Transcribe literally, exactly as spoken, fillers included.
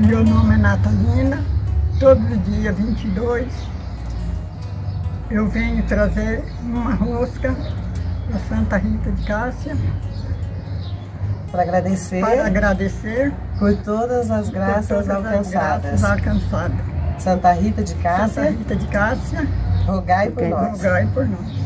Meu nome é Natalina. Todo dia vinte e dois eu venho trazer uma rosca da Santa Rita de Cássia. Para agradecer, para agradecer por todas as graças todas alcançadas. As graças alcançadas. Santa Rita de Cássia, Santa Rita de Cássia, rogai por nós. Rogai por nós.